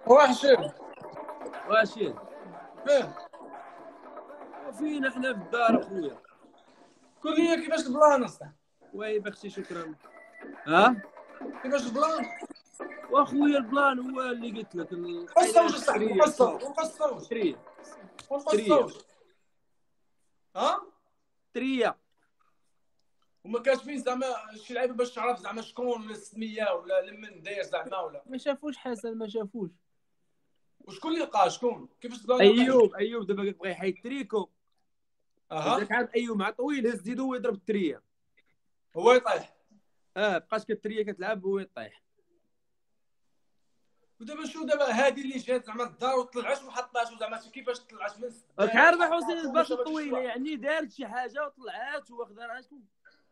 وحشين واشين فين؟ فين احنا في الدار اخويا. قول لي كيفاش البلان اصلا؟ وي بختي شكرا. ها كيفاش البلان؟ واخويا البلان هو اللي قلت لك قصوش الصحبي قصوش تريا قصوش ها؟ تريا وما كاتبين زعما شي لعيبه باش تعرف زعما شكون السميه ولا لمن داير زعما ولا ما شافوش حسن ما شافوش. وشكون اللي لقى شكون؟ كيفاش البلان؟ ايوب دابا بغى يحيد تريكو. اها هذاك عام ايوب مع طويل هز يدو ويضرب التريا. هو يطيح. بقاش كالتريا كتلعب هو يطيح. ودابا شو دابا هذه اللي جات زعما الدار وطلعت وحطات زعما كيفاش طلعت من عارف حسين باش طويله يعني دارت شي حاجه وطلعات واخذها راه شكون.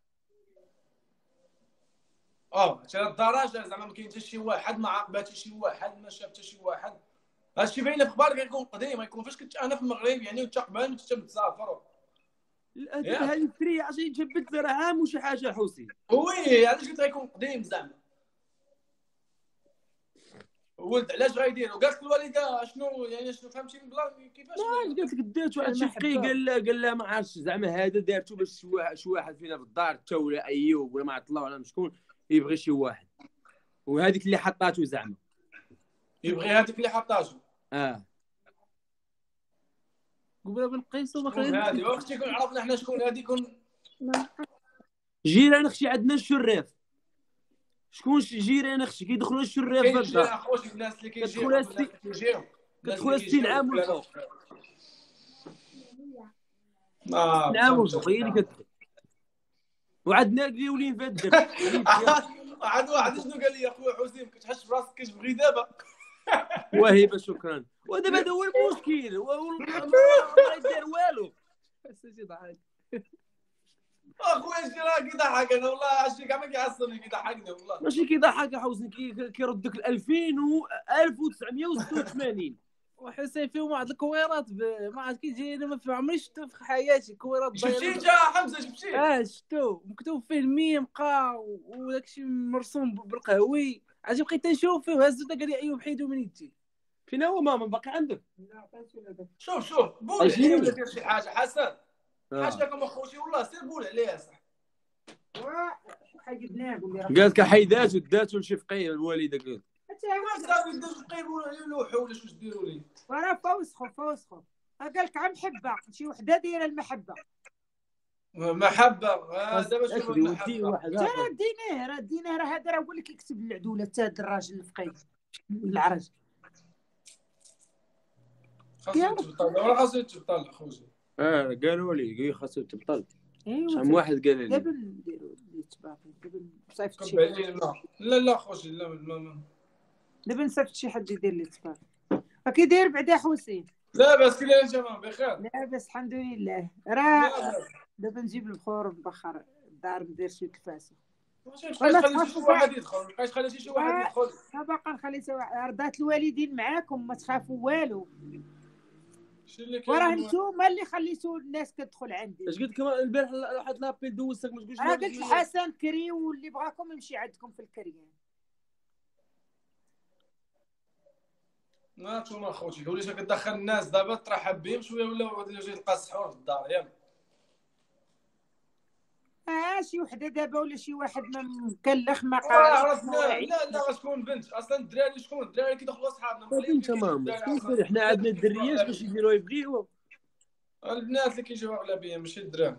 حتى الدرجه زعما ما كاين حتى شي واحد ما عاقبات شي واحد ما شاف حتى شي واحد. هادشي باين في اخبارك غيكون قديم غيكون فاش كنت انا في المغرب يعني وانت قبل وانت مسافر. هذه التريا عشان جبت راه عام وشي حاجه حسين. وي علاش قلت غيكون قديم زعما. ولد علاش غايدير وقالت الوالده شنو يعني شنو فهمتي من بلا كيفاش قالت لك دات واحد شي فقي قال لا ما عرفتش زعما هذا دارتو باش شي واحد فينا في الدار تا ولا ايوب ولا ما عرفت الله ولا شكون يبغي شي واحد وهذيك اللي حطاتو زعما يبغي هذيك اللي حطاتو. قبل بنقيسو ما خلينا هذه وقت يكون عرفنا حنا شكون هذه يكون جيران اختي عندنا الشراف. شكون جيران اختي كيدخلوا الشراف في الدار. اخوتي الناس اللي كيجيو كتدخل 60 عام والفوق. نعم هي اللي كتدخل. وعندنا اليولين في الدرب. عاد واحد شنو قال لي اخويا حسين كتحس براسك كتبغي دابا. وهبه شكرا. ودابا هذا هو المشكل والله ما يدير والو. شي ضحك اخويا شي راه كيضحك انا والله شي كاع ما كيعصبني كيضحكني والله. ماشي كيضحك يا حسين كيردك 2000 و 1986 وحسين فيهم واحد الكويرات ما عرفت كيجي انا ما عمري شفتو في حياتي كويرات شفتي جا حمزه شفتي شفتو مكتوب فيه الميم قا وداكشي مرسوم بالقهوي عجب بقيت نشوف فيه وهزو قال لي ايوب حيدو من يدي. فين هو ماما باقي عندك؟ شوف بول عليه ولا دير شي حاجه حسن حاشاكم اخوتي والله سير بول عليه صح. حيدناه قالت لك حيداتو داتو لشي فقيه الوالده قالت حتى هو صافي دازو قيبوا عليه لوحه ولا شو ديروا ليه وراه فوسخو قال لك عم محبه شي وحده دايره المحبه محبه دابا شوف المحبه ديناه راه هذا راه هو اللي كيكتب العدوله حتى هذا الراجل الفقيه العرج خاصو تبطل خويا. قالوا لي خاصو تبطل. ايوا شحال واحد قال لي دابا نديرو اللي تباقي دابا صيفط شي لا خويا لا دابا نصيفط شي حد يدير لي تباقي كي داير بعدا حسين. لاباس كي انت بخير؟ لاباس الحمد لله. راه دابا نجيب البخور ونبخر الدار ندير شي تلفاسه. خلي شي واحد يدخل خلي شي واحد يدخل. باقا نخلي رضات الوالدين معاكم ما تخافوا والو. وراه نتوما اللي خليتوا الناس كتدخل عندي. اش قلت لكم البارح واحد لابيل دوزتك ما تقولش. قلت الحسن كري واللي بغاكم يمشي عندكم في الكريان. ما نتوما اخوتي وليت كتدخل الناس دابا ترحب بهم شويه ولا جاي تلقى السحور في الدار ياك. شي وحده دابا ولا شي واحد ما مكلخ ما عرفنا. لا غتكون بنت اصلا الدراري شكون الدراري كيدخلوا اصحابنا بنت ماما حنا عندنا الدريات باش يديروا يبغيو البنات اللي كيجيو اغلبيه ماشي الدراري.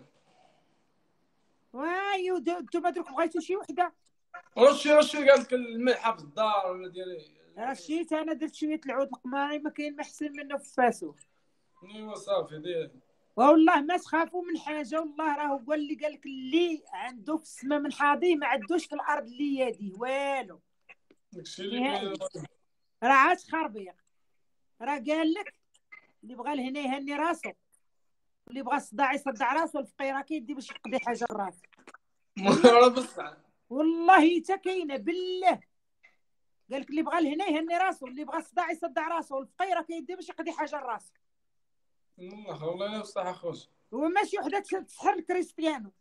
وايو نتوما درك بغيتو شي وحده رشي قالت لك الملحه في الدار ولا ديري رشيت انا درت شويه العود القماري ما كاين ما احسن منه في فاسو. ايوا صافي دير والله ما تخافوا من حاجه والله راه هو اللي قال لك اللي عنده في السماء من حاضي ما عندوش في الارض اللي يديه والو. داكشي اللي راه عاد خربيق راه قال لك اللي بغى لهنا يهني راسو واللي بغى الصداع يصدع راسو الفقيره كيدي باش يقضي حاجه لراسو. راه بصح والله حتى كاينه بالله قال لك اللي بغى لهنا يهني راسو اللي بغى الصداع يصدع راسو الفقيره كيدي باش يقضي حاجه لراسو. والله بصح اخويا هو ماشي وحده تسحر الكريستيانو.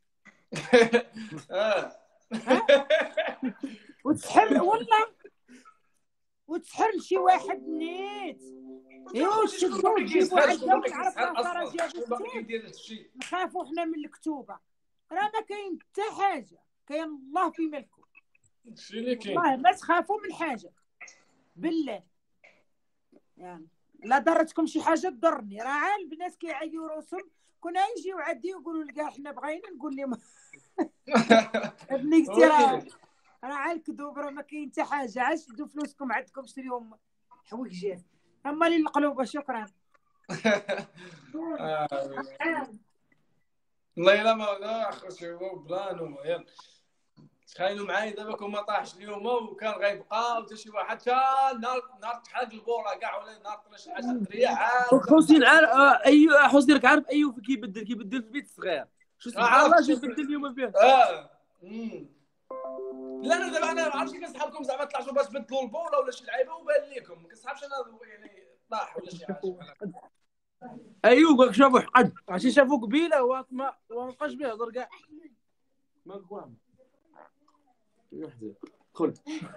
وتسحر والله وتسحر لشي واحد نيت. ايوا تشدو تجيبو عندنا ونعرف راه جابو كتير. نخافو حنا من الكتوبه، راه ما كاين حتى حاجه، كاين الله في ملكه. هادشي اللي كاين. والله ما تخافوا من حاجه بالله، يعني لا ضرتكم شي حاجه تضرني. راه عا البنات كيعيو روسهم، كنا يجيو عندي يقولوا لكاع حنا بغينا، نقول لهم ابني قلتي راه عا الكذوب، راه ما كاين حتى حاجه، عا شدوا فلوسكم عندكم شريوهم حويجات. اما لي القلوبه شكرا. والله الا ما اخرج هو بلان. يلا تخيلوا معايا دابا كون ما طاحش اليوم وكان غيبقى حتى شي واحد كان نهار تحرق البوره كاع ولا نهار طلع شي حاجه دريه عاد. حسين عارف ايوه حسين راك عارف ايوه كيبدل في البيت الصغير. شو سبحان الله شو يبدل اليوم فيه. لا انا دابا انا عرفتي كنسحبكم زعما طلعتوا باش تبدلوا البوله ولا شي لعيبه وبان ليكم، ما كنسحبش انا يعني طاح ولا شي حاجه. ايوه شافوا حقد عرفتي شافوا قبيله وما بقاش به يهضر كاع. ما قوام دخل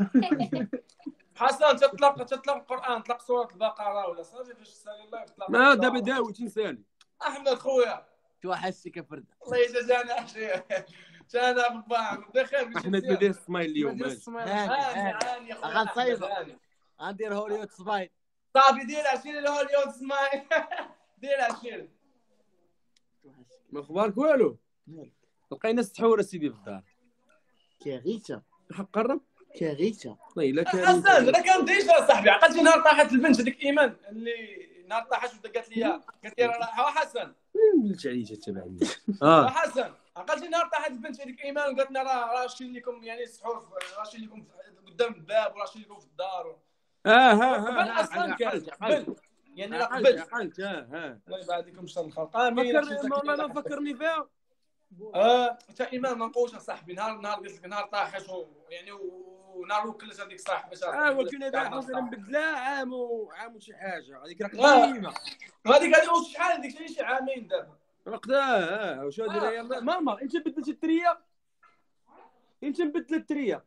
حسن تطلق القران، تطلق سوره البقره ولا صافي فاش تسالي الله يطلق. ما دابا داوي تنسالي احمد خويا توحسي كفرد الله يجازانا خير. انا بابا بخير احمد مدير السمايل اليوم. هاني يا خويا غنصايبها غندير هوليود سمايل. صافي دير شيل الهوليود سمايل. دير شيل. ما اخبارك والو؟ لقينا سحور سيدي في الدار. كارثه حق قرب كارثه. والله الا حسن انا كان ديجا صاحبي عقلتي نهار طاحت البنت هذيك ايمان اللي نهار طاحت قالت لي راه حسن ملت عليك تبعني. حسن عقلتي نهار طاحت البنت هذيك ايمان وقالت لنا راه شيل لكم يعني السحور، راه شيل لكم قدام الباب وراه شيل لكم في الدار. قبل اصلا كان قبل يعني قبل الله يبارك لكم شر الخلق. امين. والله ما فكرني فيها. حتى ايمان ما نقولش اصاحبي نهار قلت لك نهار طاحت يعني ونهار وكلت هذيك صاحبي وكنا دابا حنا نبدلها عام وشي حاجه. هذيك راه قديمه. هذيك شحال هذيك شي عامين دابا وقتها. واش دايره يلاه ماما انت بدلتي التريه؟ انت مبدل التريه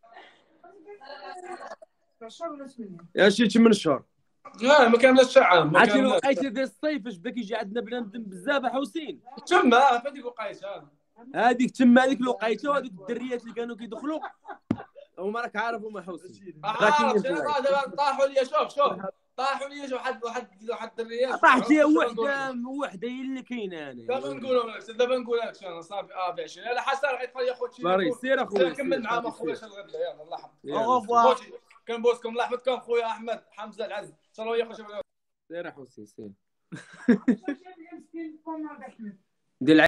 يا شي 8 شهور. ما كاملش عام. عرفتي الوقيته ديال الصيف فاش بدا كيجي عندنا بنادم بزاف حوسين تما في هذيك الوقيته. هذيك تما هذيك الوقيته وهذوك الدريات اللي كانوا كيدخلوا هما راك عارف هما حوسين. دابا طاحوا لي. شوف طاحوا لي واحد الدريات. طاحت لي وحده هي اللي كاينه. انا دابا نقول لك انا صافي في 20. لا حسن غيطفى يا خوتي. باري سير اخويا كمل معاهم اخويا شنو غدا. يلا الله يحفظك خوتي. كنبوسكم الله يحفظكم خويا احمد حمزه العز ان شاء الله يا خوتي. سير حسين سير.